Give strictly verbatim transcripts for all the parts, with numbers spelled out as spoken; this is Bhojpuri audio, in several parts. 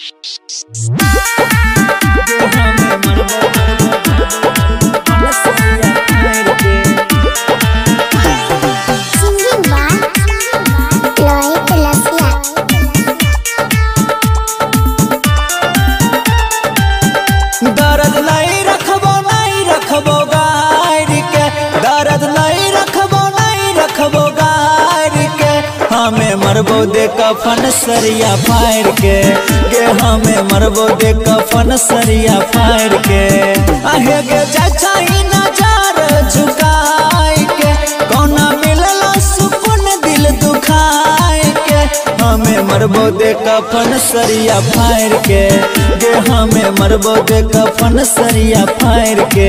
दर्द नहीं रखबो नहीं रखबो गार के, दर्द नहीं रखबो नहीं रखबो गार के, हमें मरबो दे कफन सरिया फाड़ के, गे हमें मरबो दे कफन सरिया फाड़ के। आहे गे चाचा ही नजर झुकाए के, कोना मिलला सुकून दिल दुखाए के, हमें मरबो दे कफन सरिया फाड़ के, गे हमें मरबो दे कफन सरिया फाड़ के।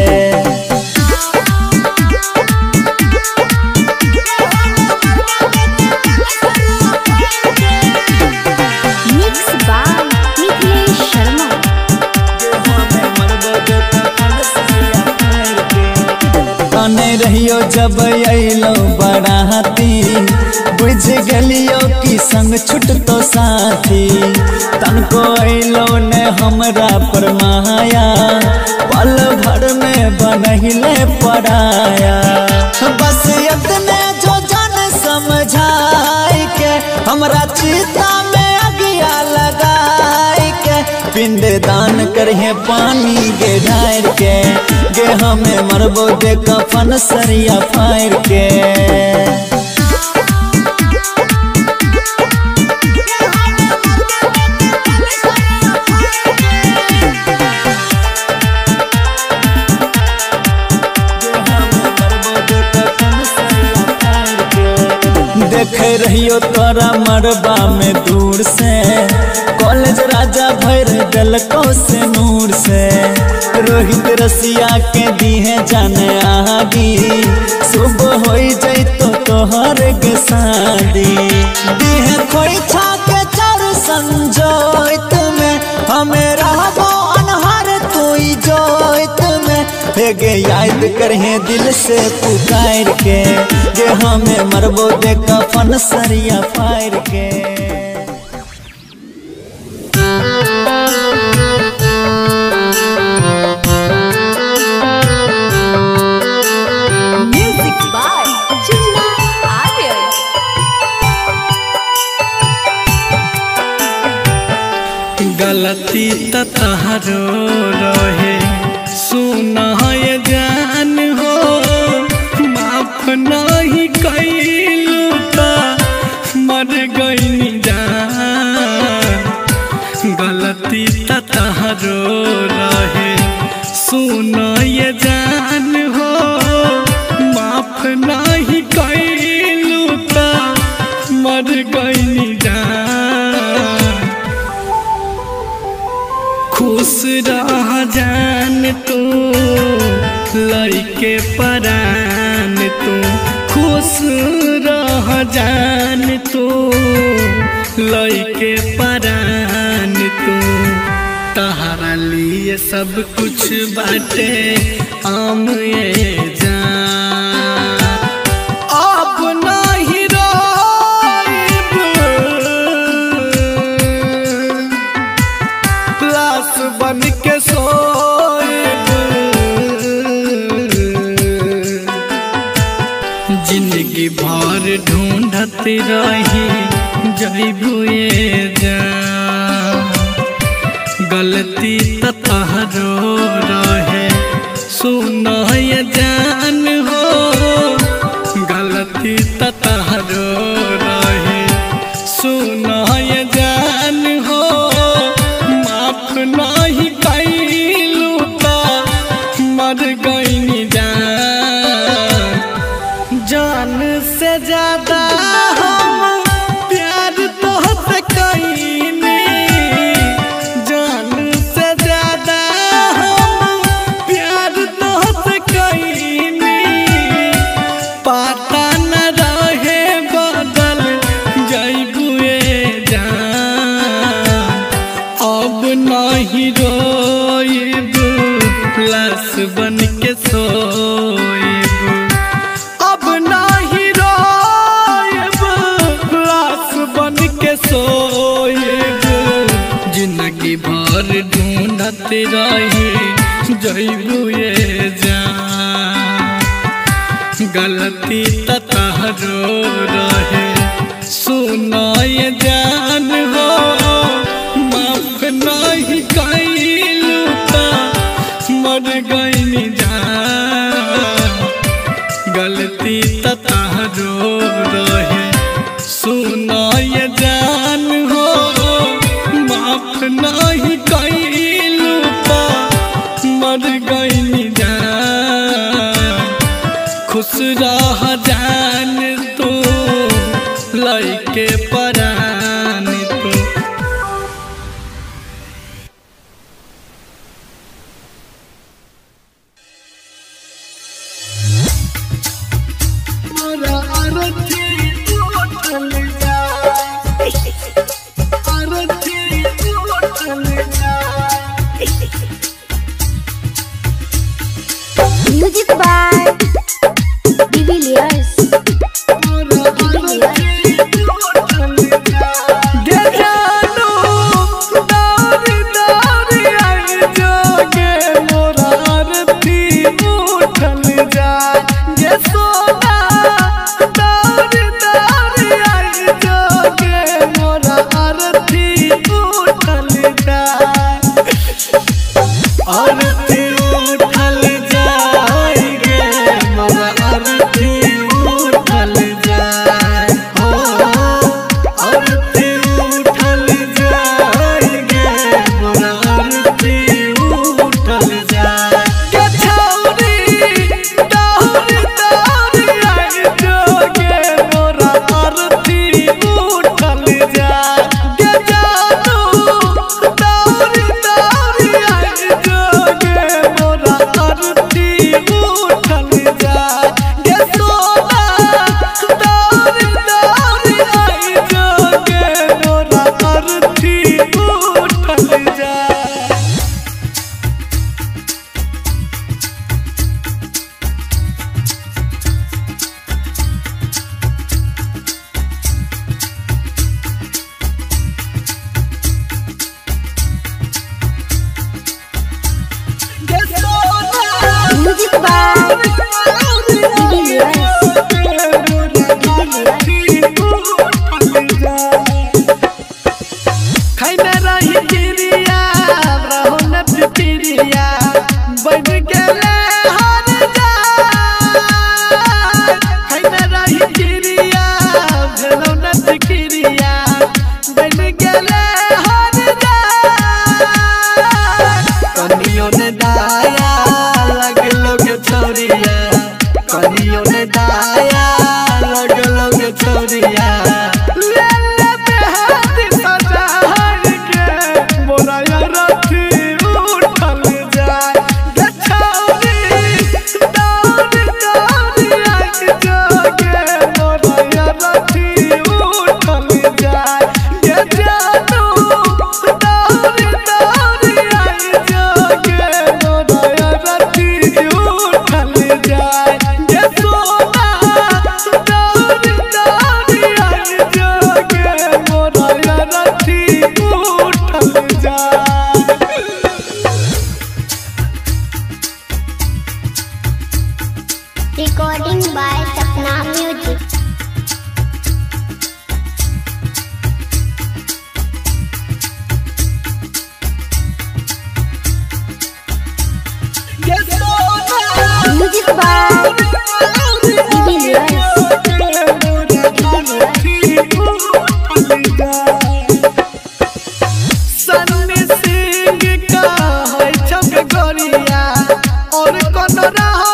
रहियो जब अलो बराती, बुझ गलियो कि संग छुट तो साथी, तनको अलो ने हमरा पर माया, पल भर में बनहिले पराया। बस इतने जो जन समझाई के, हमरा चिता में अगिया लगाई के, पिंड दान करिए पानी गे ढार के, गे हमें मरबो दे कफन सरिया फाड़ के। देखे रहियो तोरा मरबा में दूर से, कॉलेज राजा भर गलको से नूर से, रोहित रसिया के दीहे जाने आगी, सुबह हो जैतो तोहर के शादी, दीहे खोई छा के चार संजोत में, हमें रहबो अनहर तोई जोत में, फेगे याद करहे दिल से पुकार के, गे हमें मरबो दे कफन सरिया फाड़ के। गलती तहरो रहे सुना ये जान हो, माफ नहीं कैलू ता मर गई जान। गलती तहरो रहे सुना ये जान हो, माफ नहीं कैलू ता मर गई जान। खुश रह जान तू लइके परान तू, खुश रह जान तू लइके परान तू, तहरा लिए सब कुछ बाटे आम ये जान। अब नहीं रोइब लाश बन के सोइब, जिंदगी भर ढूंढत रही जइबू ये जान। गलती तहरो रहे सुना ये जान हो, गलती तहरो रहे सुना ये जान हो, माफ नहीं कैलू ता मर गई जान। जान से ज्यादा हम प्यार तोहसे कईनी, जान से ज्यादा हम प्यार तोहसे कईनी, पता न रहे बदल जइबू ये जान। अब नहीं रोइब लाश बन के सोइब, अब नहीं रोइब लाश बन के सोइब, घर ढूंढत रही जइबुए जान गलती त तहरो रहे सुनाए जान हो माफ नहीं कैलू त मर गईनी जान गलती त तहरो रहे सुनाए जान हो माफ नहीं कैलू त मर गईनी जान खुश रह जान तू लइके परान तू मोरा अरथी उठल जाए अरथी उठल जाए music by Devilliers music by खैना रही गिरिया रहो न पिरिया बन गेले हर जा खैना रही गिरिया रहो न पिरिया बन गेले हर जा कनियो ने दाया लगलो के छोरिया कनियो ने दाया लगलो के छोरिया recording by Sapna music music by Devilliers Sunny Singh का है छक गोरिया और कौन रहो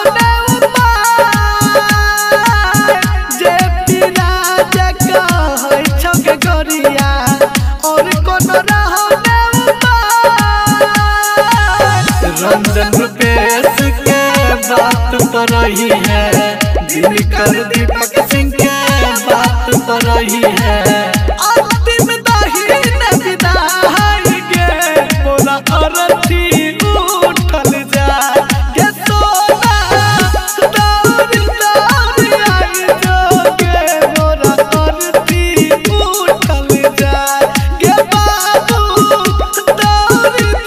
रंजन रुपेश के बात पर रही है दिनकर दीपक सिंह के बात पर रही है अंतिम दाहिन विदाई के मोरा अरथी उठल जाए गे सोना दौड़ दौड़ आई जो के मोरा अरथी उठल जाए गे बाबू दौड़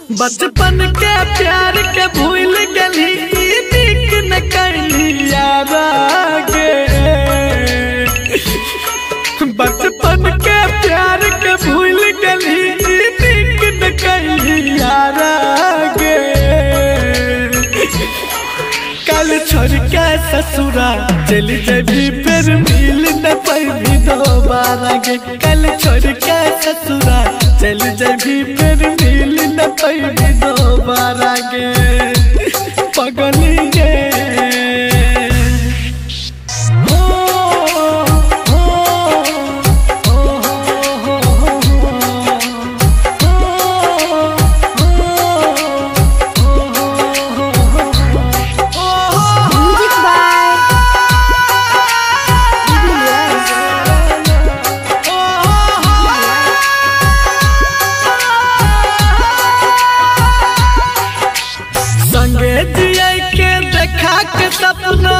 बचपन के प्यार के भूल गली नीक न कैली यार गे बचपन के प्यार के भूल गली नीक न कैली यार गे कल छोड़ के ससुरा चली जबी फिर मिल न पाई दोबारा गे कल छोड़ के ससुरा चली जबी फिर मिल न पाई दोबारा गे पगली गे सपना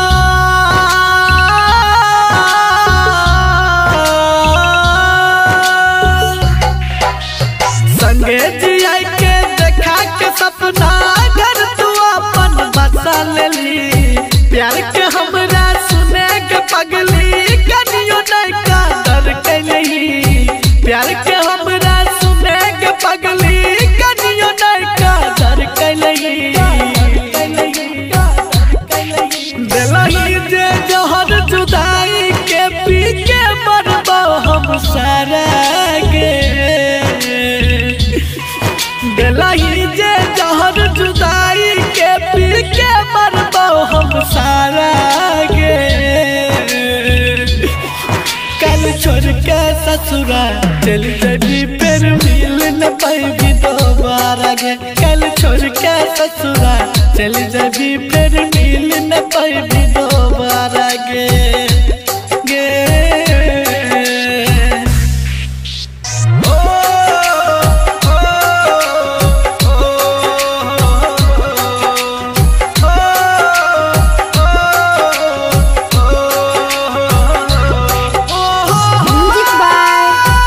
संगे जिया के देखा के सपना घर तू अपन बसा लेली प्यार के हमरा सुने के पगली कनियो नहीं का डर कैली प्यार के हमरा सुने के पगली कनियो नहीं का डर कैली जे जहर जुदाई के पी के मरबो हम सारा गे दिलाई जे जहर जुदाई के पी के मरबो हम सारा गे कल छोड़ के ससुरा चल जबी फिर मिल न पाई दोबारा गे कल छोड़ के ससुरा चल जबी फिर मिल न पाई दोबारा गे गे ओ ओ म्यूजिक बाय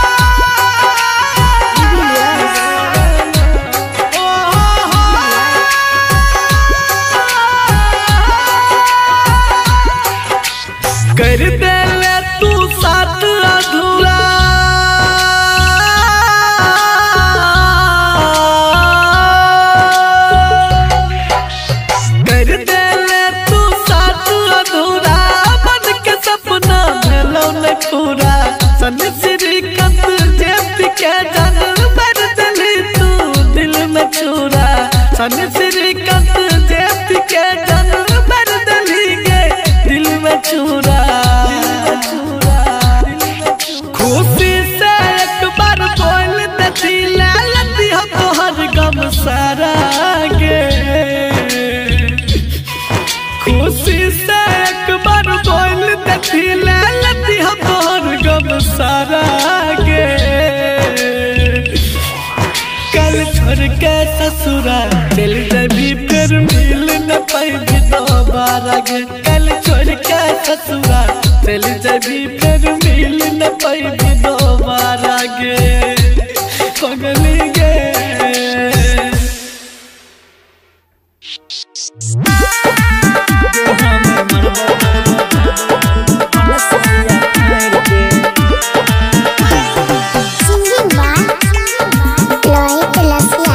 कर दे ले तू साथ अधूरा कर दे ले तू साथ अधूरा मन के सपना भेलो न पूरा सन श्रीकांत जेपी के जान मर दिली तू दिल में छुरा सन श्रीकांत जेपी के जान मर दिली गे दिल में छुरा खुशी से एक बार बोल देती लालती हो तोहर गम सारा गे खुशी से एक बार बोल देती लालती हो तोहर गम सारा गे कल छोड़ के ससुरा चल जबी फिर मिल न पाई दोबारा गे कल छोड़ के ससुरा चल जबी फिर मिल न पाई दोबारा गे पगली गे सिंगिंग बाय लोहित लसिया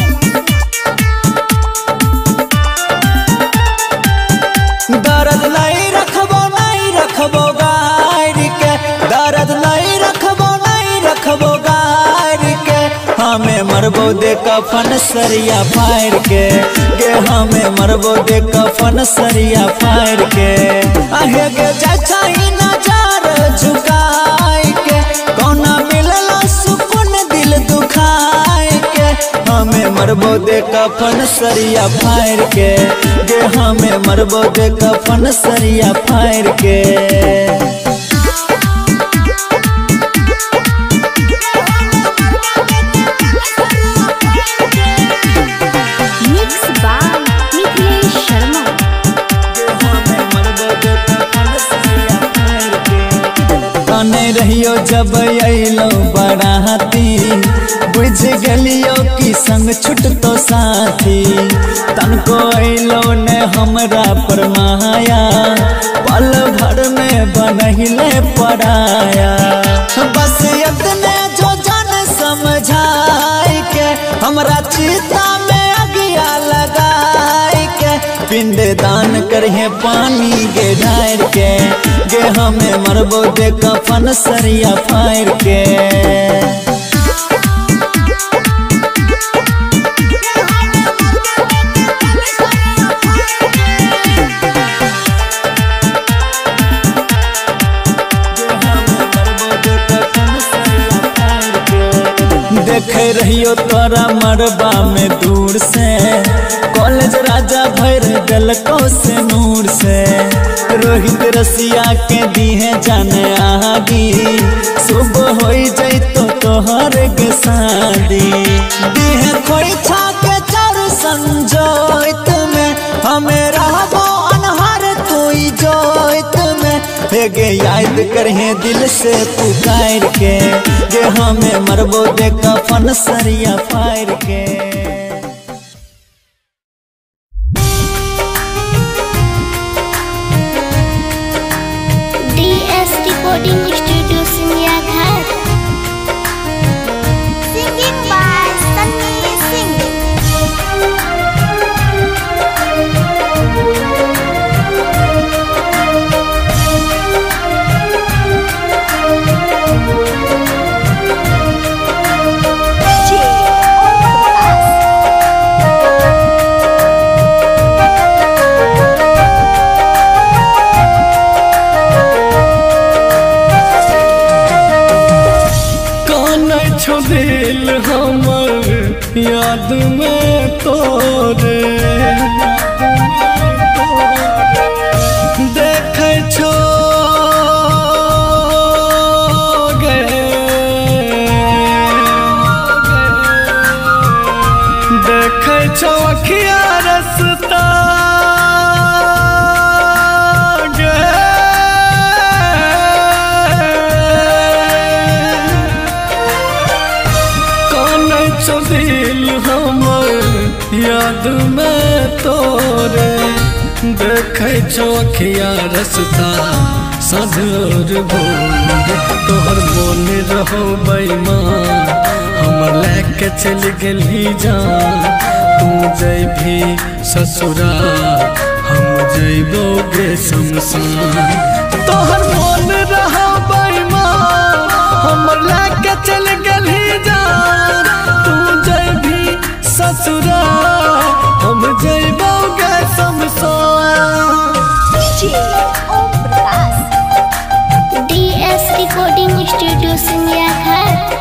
दर्द नहीं रखबो नहीं रखबो गार के दर्द नहीं रखबो नहीं रखबो गार के हमें मरबो दे कफन सरिया फाड़ के गे हमें मरबो दे कफन सरिया फाड़ के आहे गे जाई नजार झुकाए के कोना मिलला सुकून दिल दुखाए के हमें मरबो दे कफन सरिया फाड़ के गे हमें मरबो दे कफन सरिया फाड़ के मिक्स बाय मिथिलेश शर्मा कने रहियो जब अइलो बराती बुझ गलियो कि संग छुटतो साथी तनको अइलो ने हमरा पर माया पल भर में बनहिले पराया बस इतने जो जान समझाए के हमरा चिता में अगिया लगाए के पिंड दान करहे पानी गे ढार के गे हमें मरबो दे कफन सरिया फाड़ के देखे रहियो तोरा मरबा में दूर से कॉलेज राजा भर गलको से नूर से रोहित रसिया के दिहे जाने आगी सुबह हो जैतो तोहर के शादी दिहे खोई छा के चार संजोइत में हमें रहबो अनहर कोई जोइत में गे याद करहे दिल से पुकार के गे हमें मरबो दे कफन सरिया फाड़ के डीएस रिकॉर्डिंग स्टूडियो सिंगिया घर सिंगिंग बाय सन्नी सिंह दिल हमर याद में तोरे देखे छो गे देखे छो अखिया रसता दिल हमर याद में तोरे देखे छो अखिया रसता सधर भूल तोहर बोल रहो बेईमान हमर लेके चल गेली जान तू जैभी ससुरा हम जैबोगे शमशान तोहर बोल रहो बेईमान हमर लेके चल गेली जान तू जैभी ससुरा हम जैबोगे शमशान Om Prakash DS recording studio सिंगिया घर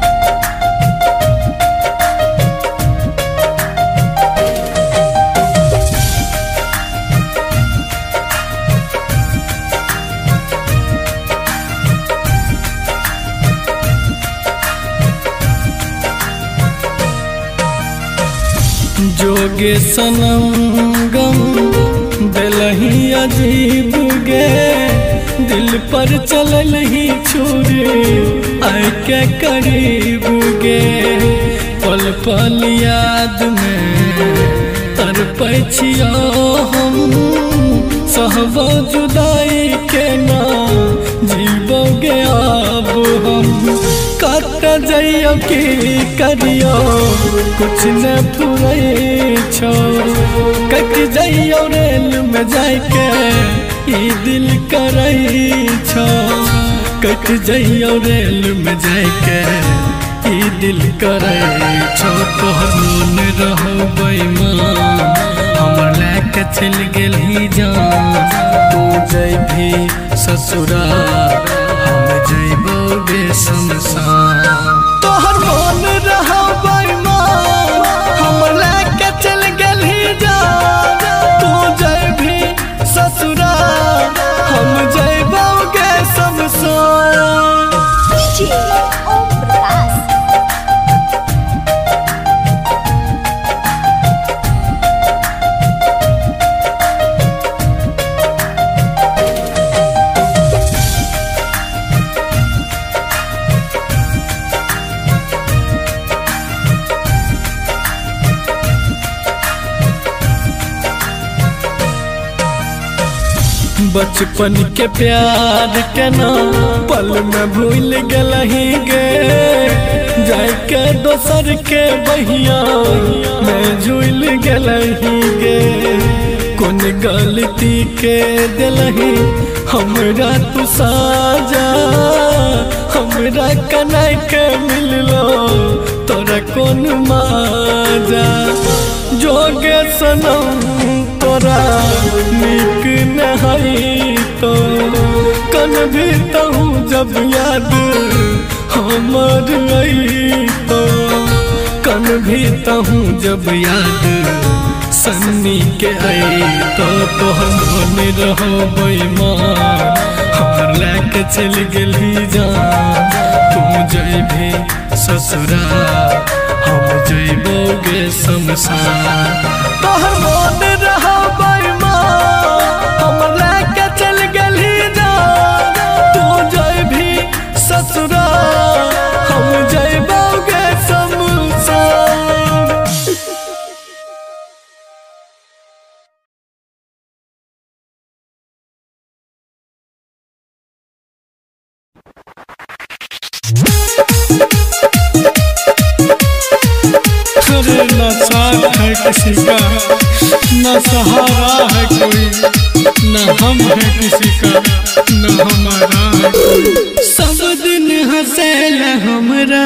जोगे सनम गम दिलही अजीब गे दिल पर चलल ही छुरी आय के करीब गे पल पल याद में तड़पै छियो हम सहबो जुदाई के ना जीबोगे अब हम कट जाइयो की करियो कुछ न फुरै छो कट जाइयो रेल में जाके ई दिल करै छो कट जाइयो रेल में जाके ई दिल करै छो तोहर मोन रहो बेईमान हमर लेके चल गेली जान तू जैभी ससुरा हम जैबोगे शमशान तोहर मोन रहो बेईमान हमर लेके चल गेली जान तू जैभी ससुरा हम जैबोगे शमशान ओम प्रकाश बचपन के प्यार के ना पल में भूल गलही गे जाए के दोसर के बहिया मैं झूल गलही गे कौन गलती के दिलही हमरा तू साजा हमरा कना के मिललो तोरा कौन माजा जोगे सनम तोरा निक नहीं तो कन भी तहूँ जब याद हमर आई तो कन भी तहूँ जब याद सन्नी के आई तो तोहर मन रहो बेईमान हमर लेके चल गेली जान तुम जइबे ससुरा हम जइबोगे शमशान तोहर मन रहो बेईमान हमर लेके चल गेली जान तू जइबे ससुरा हम जइबोगे शमशान। अरे न साथ है किसी का न सहारा है कोई न हम है किसी का न हमारा है कोई सब दिन हंसेल हमरा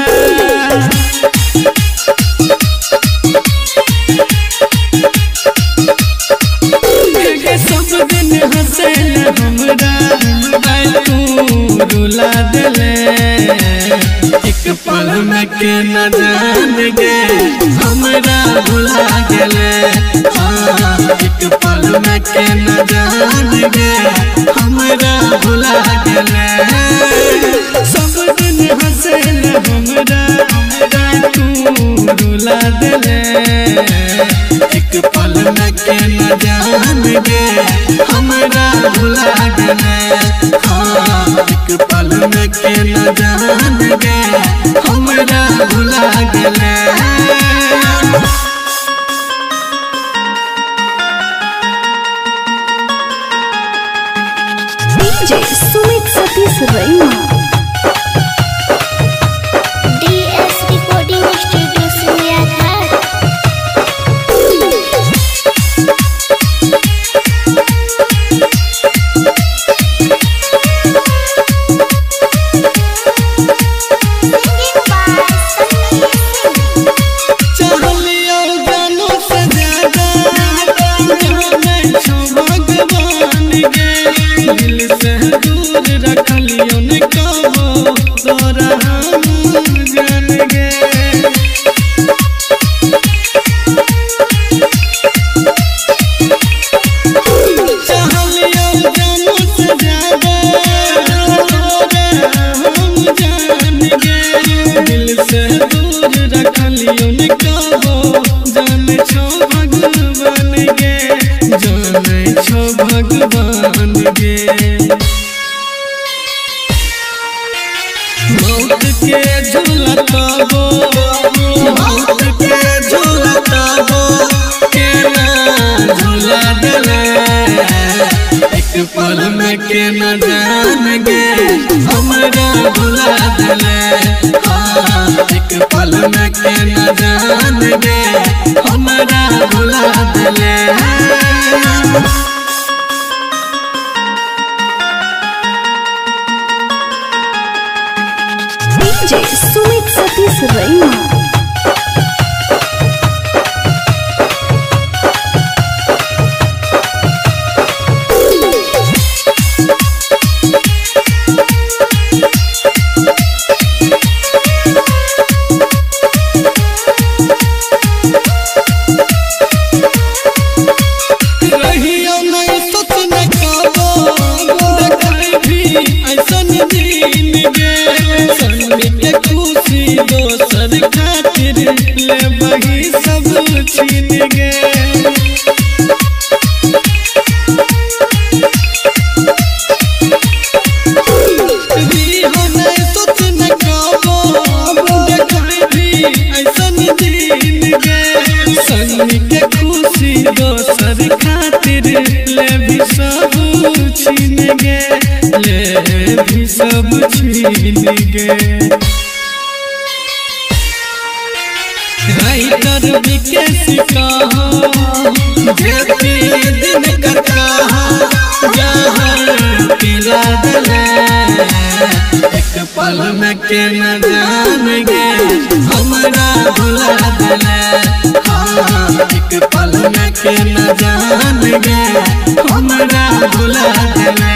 सब दिन हंसेल हमरा तू रुला दिले एक पल में के न जान गे हमरा भुला गेले हाँ एक पल में के न जान गे हमरा भुला गेले सब दिन हंसेल हमरा तू रुला दिले एक पल में के न जान गे हमरा भुला गेले हाँ एक पल में के न जान गे हमरा भुला गेले। डीजे सुमित सतीश रैना डीएस रिकॉर्डिंग स्टूडियो सिंधिया घाट। दिल से दूर रखलियो न कहो तोरा हम जान गे चाहलियो जानो से ज्यादा तोरा हम जान गे दिल से दूर रखलियो न कहो जान छो भगवान गे जान छो भगवान गे मौत के झूलताबो मौत के झूलताबो के ना झूला दिले एक पल में के न जान गे हमरा भुला दिले हाँ एक पल में के न जान गे हमरा भुला दिले। डीजे सुमित सतीश रैना रहियो नहीं सोच न काबो देखाई भी ऐसन दिन गे सन्नी के खुशी दोसर खातिर ले बही सब छीन गे रहियो नहीं सोच न काबो देखाई भी ऐसन दिन गे सन्नी के खुशी दोसर खातिर ले भी सब छीन गे ले भी सब छीन गे। राइटर विकेश कहा जेपी दिन कर कहा जहर पिला दले एक पल में के न जान गे हमरा भुला दले। हाँ एक पल में के न जान गे हमरा भुला दले।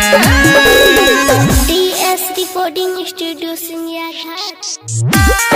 डीएस रिकॉर्डिंग स्टूडियो सिंगिया घाट।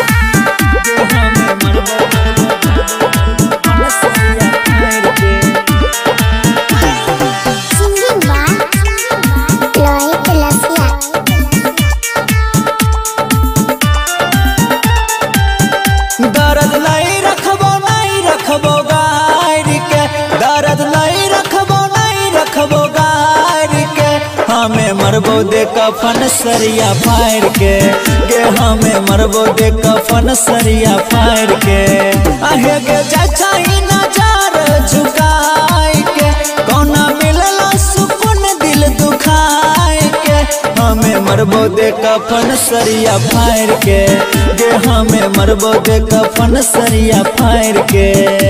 दर्द नहीं रखबो नहीं रखबो गार के, दर्द नहीं रखबो नहीं रखबो गार के। हमें मरबो दे कफन सरिया फाड़ के गे, हमें मरबो दे कफन सरिया फाड़ के। आहे गे जाई नजर झुकाए के, कौना मिलला सुकून दिल दुखाए के। हमें मरबो दे कफन सरिया फाड़ के गे, हमें मरबो दे कफन सरिया फाड़ के।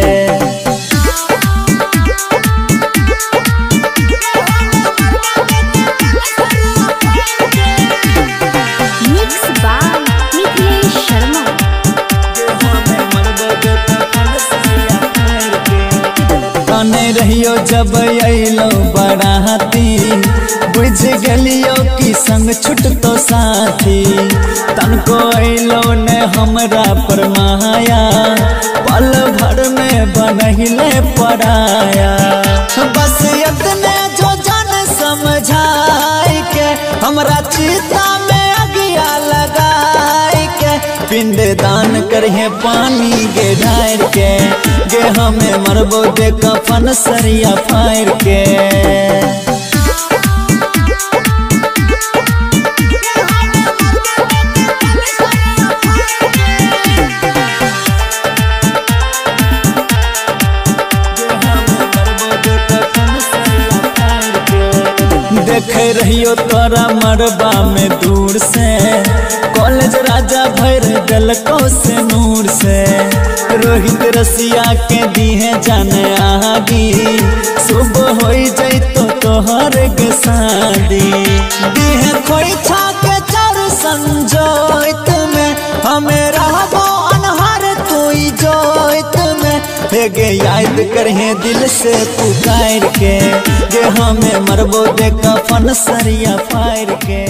Mix by Mithilesh Sharma. कने रहियो जब अइलो बराती, बुझ गलियो कि संग छुटतो साथी। तनको अइलो ने हमरा पर माया, पल भर में बनहिले पराया। बस इतने जो जान समझाई के, हमरा चिता में अगिया लगाई के। पिंड दान करहे पानी गे ढार के गे, हमें मरबो दे कफन सरिया फाड़ के। देखे रहियो तोरा मरबा में दूर से, कॉलेज राजा भर गलको से नूर से। रोहित रसिया के दीहे जाने आगी, सुबह हो जैतो तोहर के शादी। दीहे खोई छा के चार संजोइत में, हमें रहबो अनहर तोई जोइत में। गे याद करहे दिल से पुकार के गे, हमें मरबो दे कफन सरिया फाड़ के।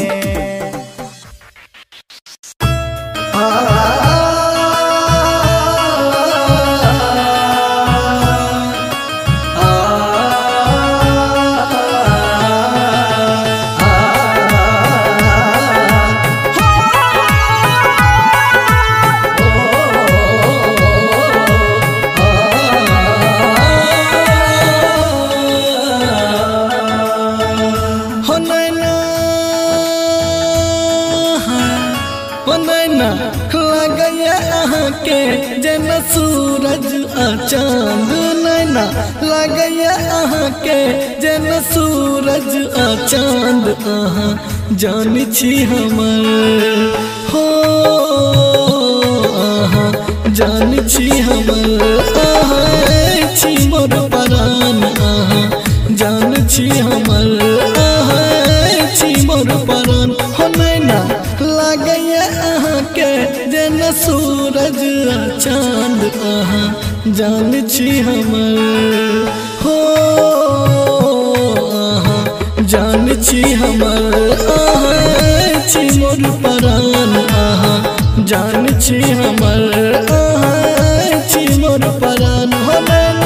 सूरज आ चांद नैना लगैया अहाँ के, जेन सूरज आ चांद अहाँ जानी छी हमर। हो अहाँ जानी छी हमर, अहाँ छी मोर परान। अहाँ जान छी हमर, अहाँ छी मोर परान। हो नैना लगैया अहाँ के, जेन सूरज आ चांद अहाँ जान छी हमर। हो अहाँ जान छी हमर, अहाँ छी मोर परान। अहाँ जान छी हमर, अहाँ छी मोर परान। हो नैना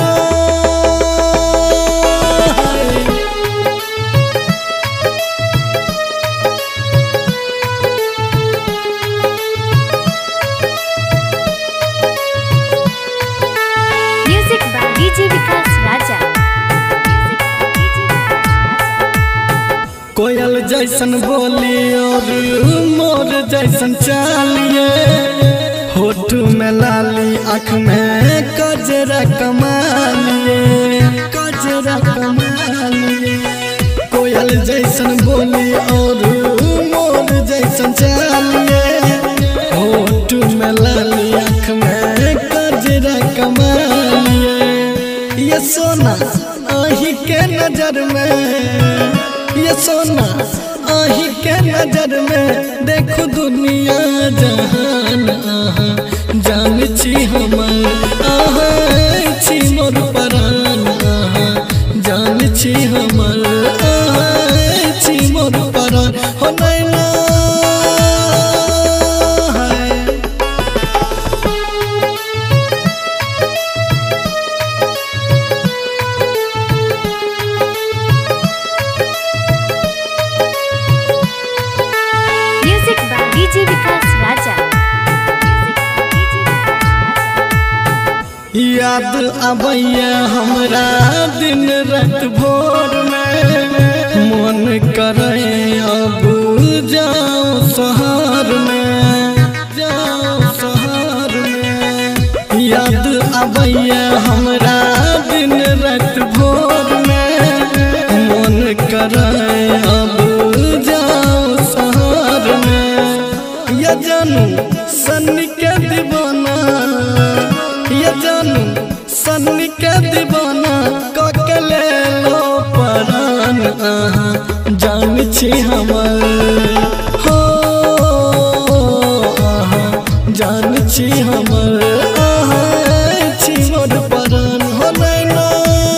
कोयल जैसन बोली और मोर जैसन चालिए, होठ में लाली आँख में कजरा कमालिए, कजरा कमालिए। कोयल जैसन बोली और मोर जैसन चालिए होठ में लाली आँख में कजरा कमालिए ये सोना आही के नजर में ये सोना आही के नजर में देखो दुनिया जहान आहा जान छी हमर आहा छी मोर परान आहा जान छी हमर आहा छी मोर परान हो नैना music by DJ Vikas Raja. याद आबैया हमरा दिन रात भोर में मन करे अब जाओ शहर में जाओ शहर में याद आबैया हमरा दिन रात भोर में मन करे अब जाओ शहर में या जानू सन के दीवाना ये जानू सन्नी के दीवाना ककले लो परान आहा जान छी हमर हो आहा जान छी हमर आहा छी मोर परान हो नैना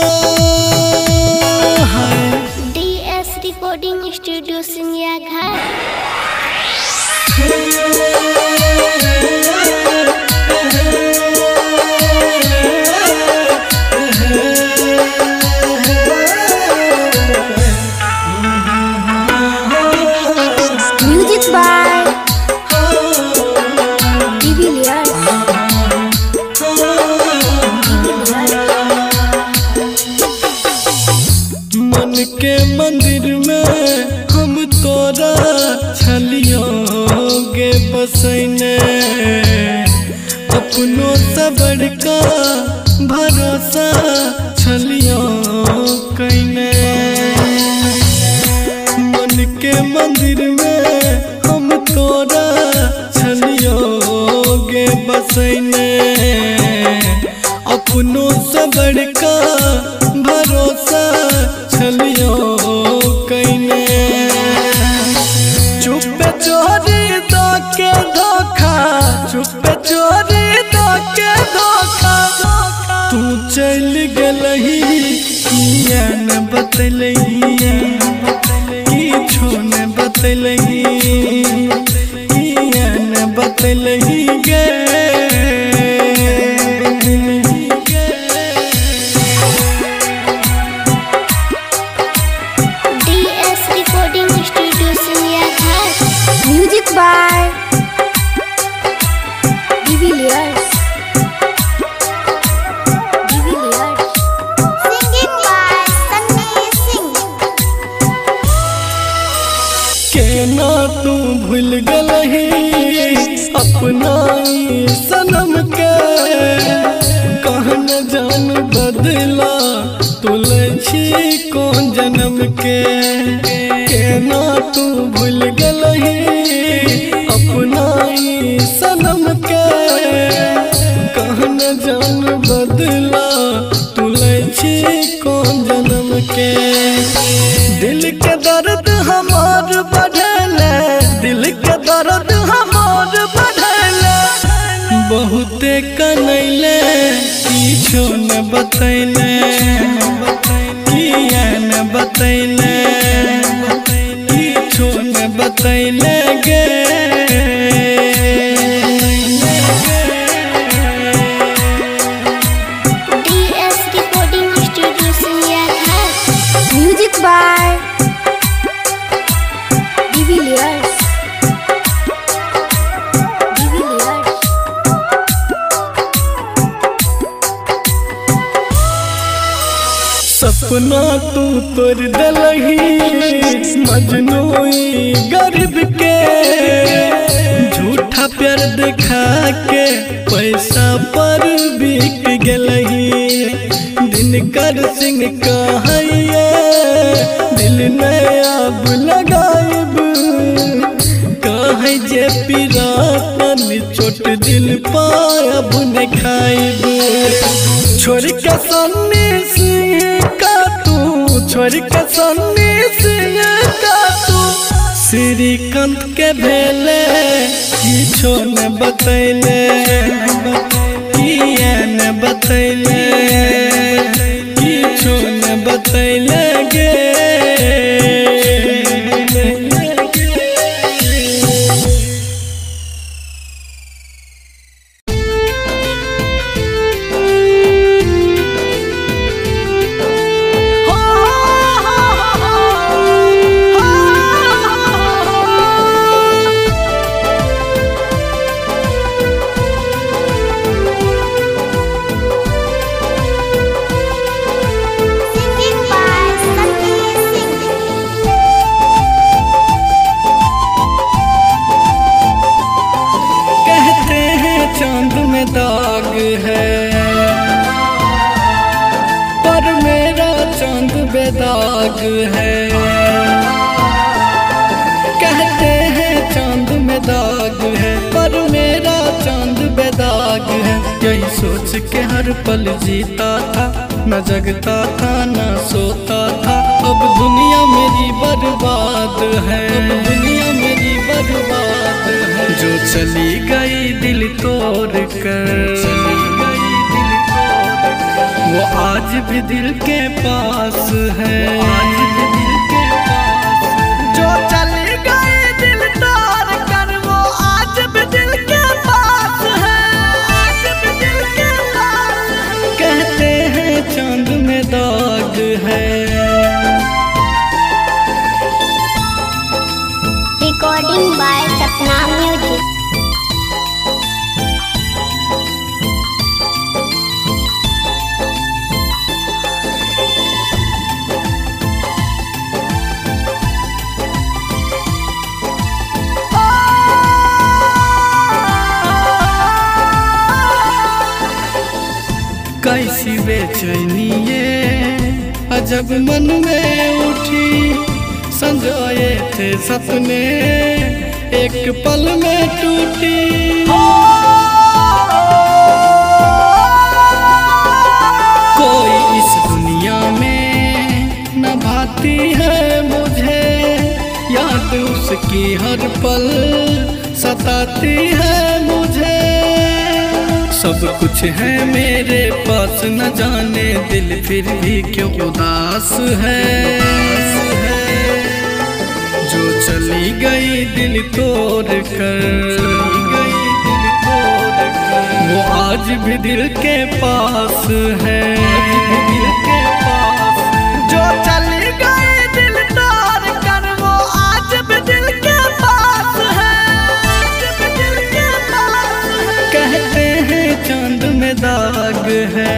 DS recording studio Singhiya Ghat. Music by de Villiers. मन के मंदिर में हम तोरा छलियोगे बसैने अपनों से बड़का भरोसा छलियो कैने मन के मंदिर में हम तोरा छलियोगे बसैने अपनों से बड़का भरोसा छलियो कैने चुप चोरी दो के धोखा चुप चोरी दो के धोखा तू चल गलही किया न बतलही किछो न बतलही किया न बतलही गे DS recording studio Singhiya Ghat. Music by de Villiers. De Villiers. Singing by Sunny Singh. केना तू भूल गलही अपना ई सनम के कहन जान बदला तुले छी कौन जन्म के केना तू भूल गलही अपना ई सनम के कहन जान बदला तुले छी कौन जन्म के दिल के दर्द हमार बढ़ले दिल के दर्द हमार बढ़ले बहुते कनैले किछो न बतैले किया न बतैले किछो न बतैले गे DS recording studio Singhiya Ghat. Music by de Villiers. De Villiers. सपना तू तोड़ दलही मजनूई गरीब के झूठा प्यार दिखा के पैसा पर बिक गलही दिनकर सिंह कहैया दिल दिल में अब लगाइब कहे जे पिरातन छोट दिल पायब न खाइब छोड़ के सन्नी सिंह का तू छोड़ के सन्नी सिंह का तू श्रीकांत के भेले किछो न बतैले किया न बतैले किछो न बतैले गे Singing by Sandeep Singh. कहते हैं चांद में दाग है पर मेरा चांद बेदाग है कहते हैं चांद में दाग है पर मेरा चांद बेदाग है यही सोच के हर पल जीता था न जगता था न सोता था अब दुनिया मेरी बर्बाद है अब दुनिया मेरी बर्बाद है जो चली गई दिल तोड़ कर चली गई दिल तोड़ कर वो आज भी दिल के पास है आज भी दिल के पास जो चली गई दिल तोड़ कर वो आज भी दिल के पास है आज भी दिल के पास है कहते हैं चांद में दाग है Recording by Sapna Music. कैसी बेचैनी ये अजब मन में उठी संजोए थे सपने एक पल में टूटी कोई इस दुनिया में न भाती है मुझे याद उसकी हर पल सताती है मुझे सब कुछ है मेरे पास न जाने दिल फिर भी क्यों उदास है जो चली गई दिल तोड़ कर चली गई दिल तोड़ कर वो आज भी दिल के पास है आज भी दिल के पास जो चली गई दिल तोड़ कर वो आज भी दिल के पास है आज भी दिल के पास है कहते हैं चांद में दाग है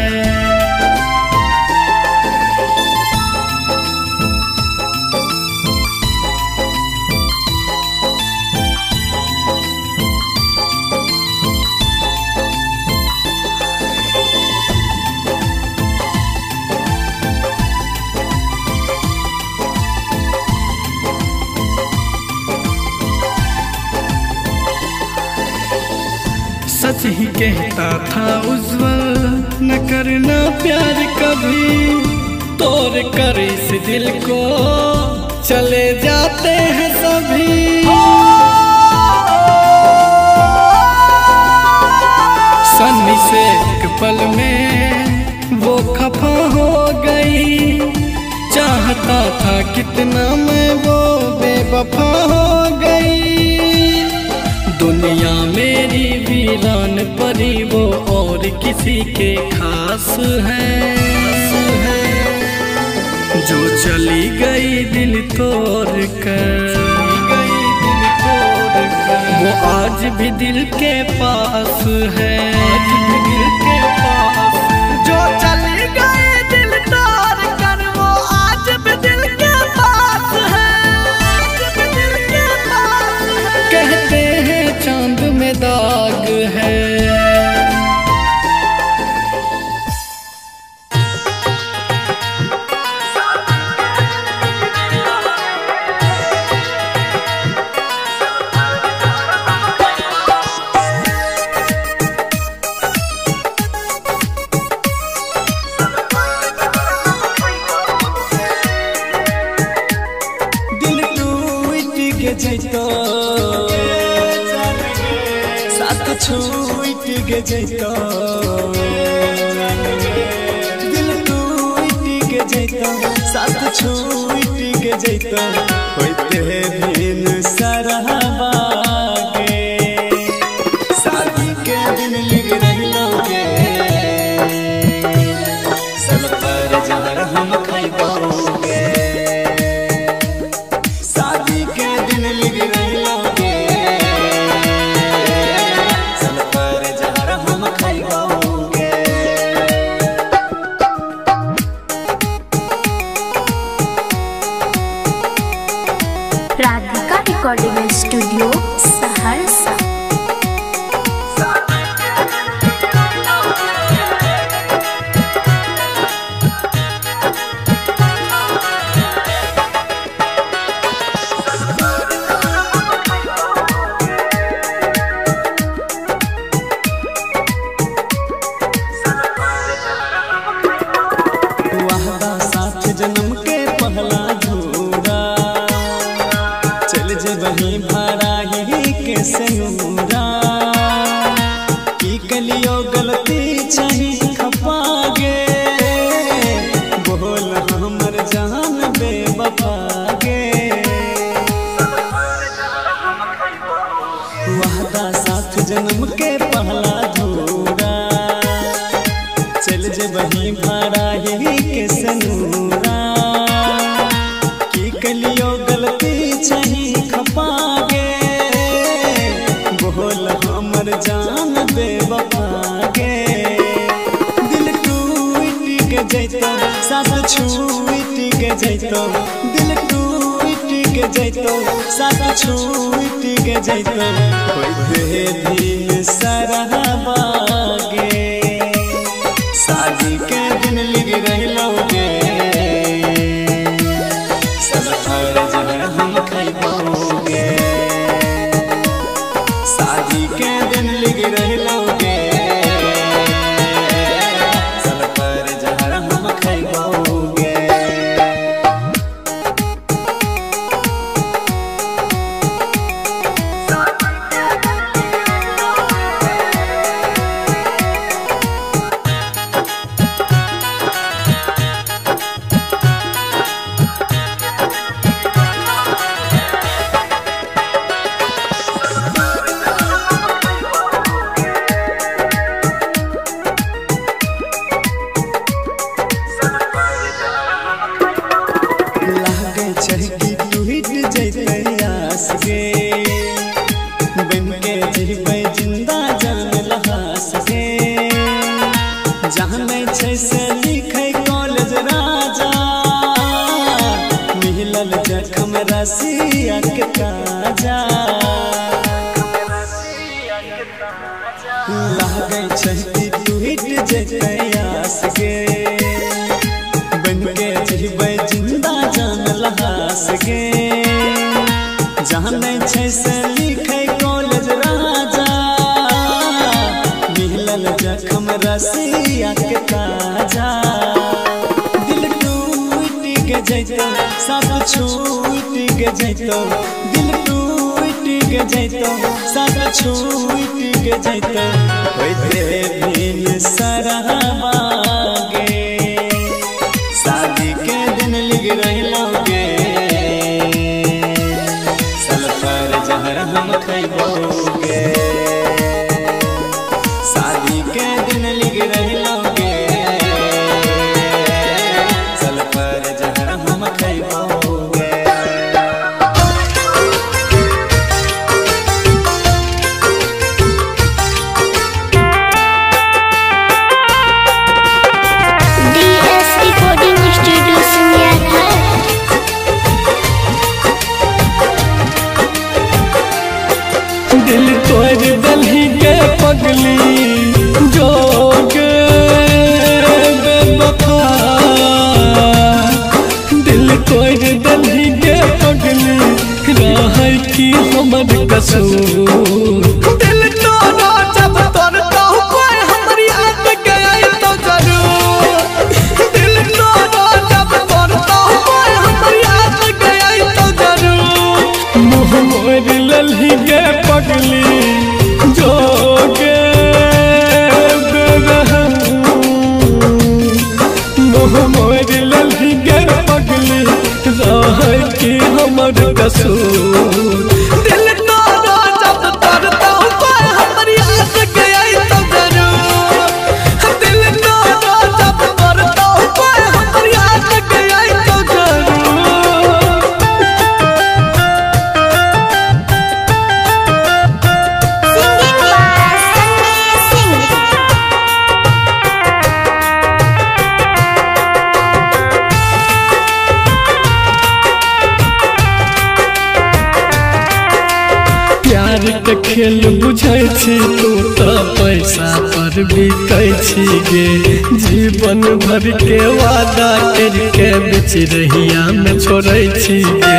सच ही कहता था उज्जवल न करना प्यार कभी तोड़ कर इस दिल को चले जाते हैं सभी सन्नी से एक पल में वो खफा हो गई चाहता था कितना मैं वो बेवफा हो गई दुनिया मेरी वीरान परी वो और किसी के खास है जो चली गई दिल तोड़ कर वो आज भी दिल के पास है आज भी दिल के पास जो चली गई दिल तोड़ कर वो आज भी दिल के पास है आज भी दिल के पास है कहते हैं चांद में दाग है Thank you. छूट के जैतो दिल टूट के जैतो साथ छूट के जैतो होते बिन सरहबा के शादी के दिन लिख रहिलोगे सब पर जहर हम खइबोगे शादी के दिन लिख रहिलोगे सब पर जहर हम खइबोगे। Radhika recording studio Saharsa. वादा साथ जन्म के पहला धूरा चल जे वही भरा ही के सनूरा की कलियो गलती चाही खपागे बोल हमर जान बेवफा गे वादा साथ जन्म के पहला धूरा चल जे वही भरा ही के सनूरा की कलियो गलती चाही खपागे बोल हमर जान बेवफा गे दिल टूट के जैतो साथ छूट के जैतो दिल टूट के जैतो साथ छूट के जैतो होते दिन सरहबा गे शादी के दिन लिख रहिलोगे सब पर जहर हम खइबोगे शादी के दिन लिख रहिलोगे सब पर जहर हम खइबोगे। लागे चहकी टूट जैते आस गे बन के जीबै जिंदा जल लहास गे जहाँ छै से लिखे कॉलेज राजा मिलल जखम रसिया के ताजा लागे चहकी टूट जैते आस गे बन के जीबै जिंदा जान लहास गे जाने छै से लिखे कॉलेज राजा मिलल जखम रसिया के ताजा दिल टूट के जैतो साथ छूट के जैतो दिल टूट के जैतो साथ छूट के जैतो होते बिन सरहबा गे शादी के दिन लिख रहिलोगे सब पर जहर हम खइबोगे शादी के दिन लिख रहिलोगे सब पर जहर हम खइबोगे। डीएस रिकॉर्डिंग स्टूडियो सिंगिया दिल तोड़ दलही के पगली जोगे खेल बुझै छी तू तो पैसा पर बिकै छी गे जीवन भर के वादा करके बीच रहिया में छोड़ै छी गे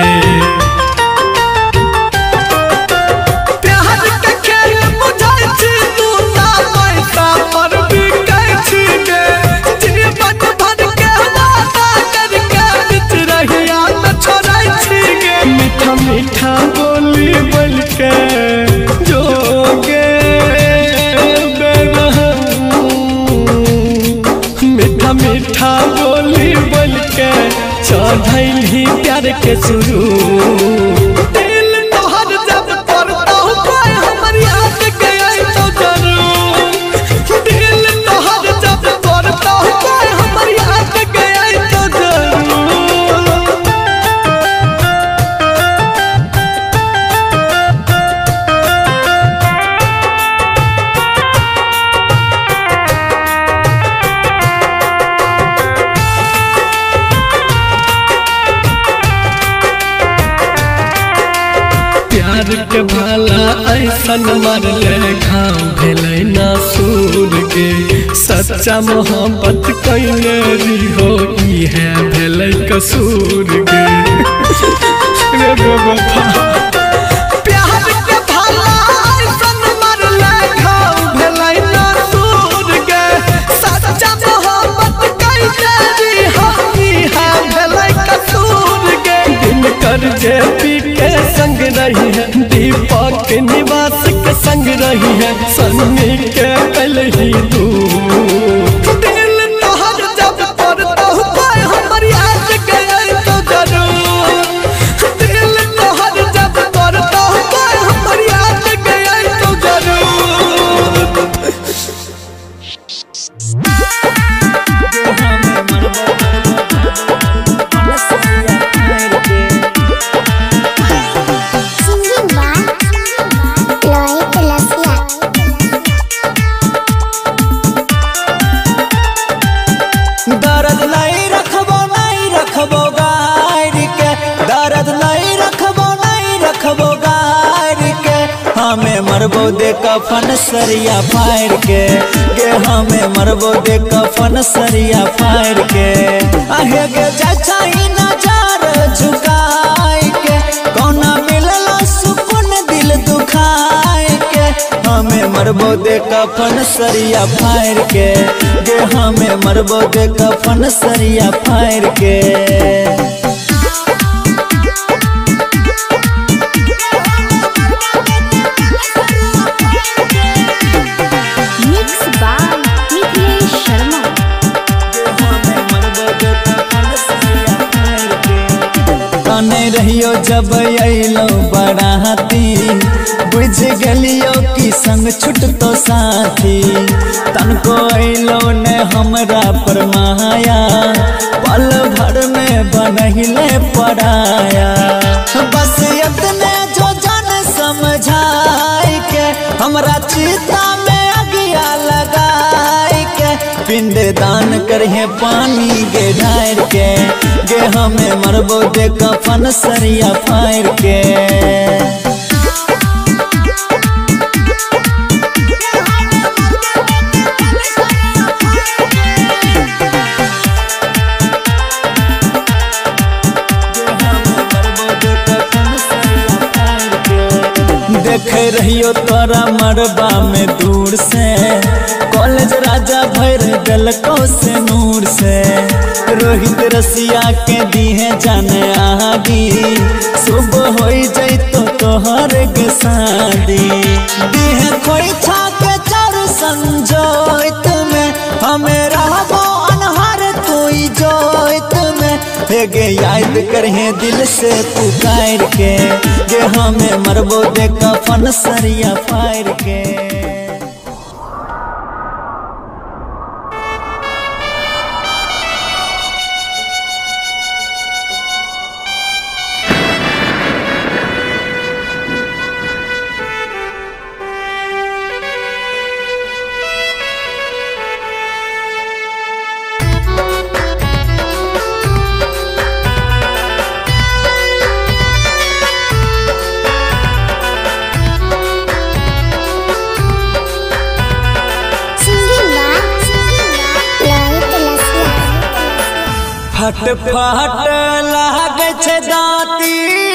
मीठा बोली बोल के जोगे मीठा मीठा बोली बोल के चढ़ैल ही प्यार के शुरू दिल तोहर जब पड़ता हूँ कोई हमर याद गए तो जरूर दिल तोहर जब पड़ता हूँ कोई हमर याद गए तो जरूर के भाला ऐसन मारले घाव भेलै ना सूर गे सच्चा मोहब्बत कैले रहो इहे भेलै कसूर गे रे बेवफा प्यार के भाला ऐसन मारले घाव भेलै ना सूर गे सच्चा मोहब्बत कैले रहो इहे भेलै कसूर गे दिल कर जे पी के संग रही है दीपक निवास के संग रही है सन्नी के कल ही दूर दिल तोहर जब पड़ता हूँ कोई हमर याद गए तो जरूर दिल तोहर जब पड़ता हूँ कोई हमर याद गए तो जरूर दर्द नहीं रखबो नहीं रखबो गार के दर्द नहीं रखबो नहीं रखबो गार के हमें मरबो दे कफन सरिया फाड़ के गे हमें मरबो दे कफन सरिया फाड़ के आहे गे चाचा ही नजर झुकाए के कोना मिलला सुकून दिल दुखाए के हमें मरबो दे कफन सरिया फाड़ के गे हमें मरबो दे कफन सरिया फाड़ के रहियो जब अलो बराती बुझ गलियो कि संग छुटतो साथी तनको अलो ने हमरा पर माया पल भर में बनहिले पराया बस इतने जो जान समझाए के हमरा चिता में अगिया लगाए के पिंड दान करहे पानी गे ढार के गे हमें मरबो दे कफन सरिया फाड़ के देखे रहियो तोरा मरबा में दूर से कॉलेज राजा भर गलको से नूर से रोहित रसिया के दीहे जाने आगी सुबह हो जैतो तोहर के शादी दीहे खोई छा के चार संजोइत में हमें रहबो अनहर तोई जोइत में गे याद करहे दिल से पुकार के गे हमें मरबो दे कफन सरिया फाड़ के। फट फट लागे छे दाती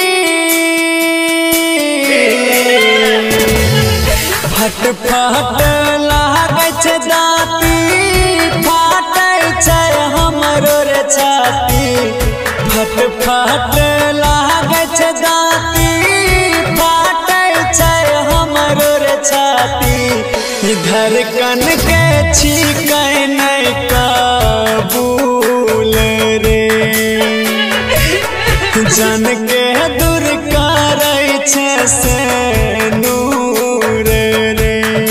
फट फट लागे छे दाती फाटे छे हमरो रे छाती फट फट लागे छे दाती फाटे छे हमरो रे छाती धड़कन के छीकै नहीं काबूल रे जान के दूर करै छे से नूर रे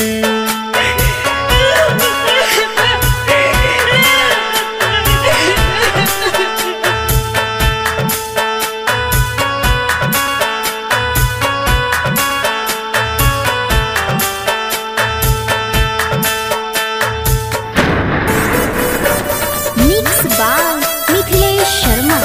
मिक्स बाय मिथिलेश शर्मा।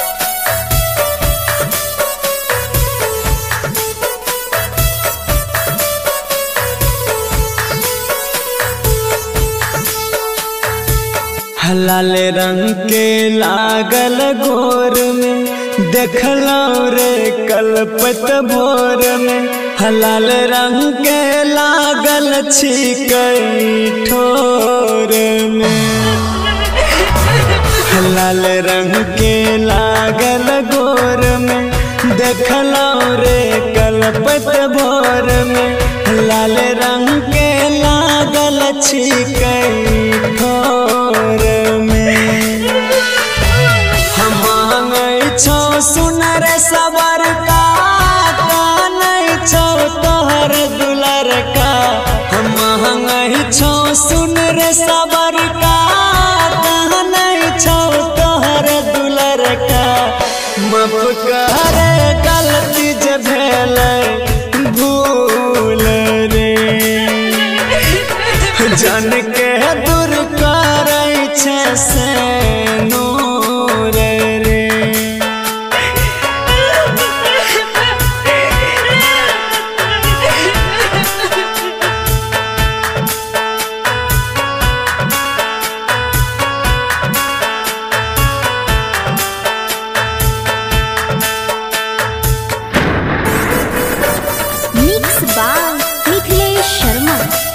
लाल रंग के लागल गोर में देखलो रे कलपत भोर में लाल रंग के लागल छिकै ठोर में लाल रंग के लागल गोर में देखलो रे कलपत भोर में लाल रंग के लागल छिकै ठोर में हम मांगै छौ सुनर सबर का कानै छौ तोहर दुलर का हम मांगै छौ सुनर सबर का कानै छौ तोहर दुलर का माफ कर गलती जे भेलै भूल रे जान के दूर करै छे से नूर रे मिक्स बाय मिथिलेश शर्मा।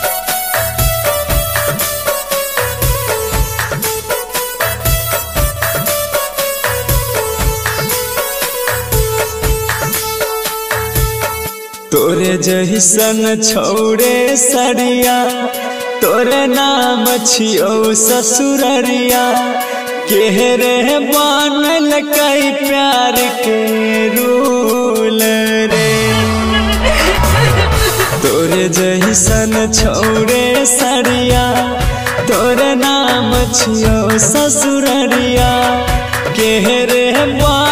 तोरे जैसन छौरे सरिया तोरे नाम छियो ससुररिया केहरे बनल कई प्यार के रूल रे तोरे जैसन छौरे सरिया तोरे नाम छियो ससुररिया केहरे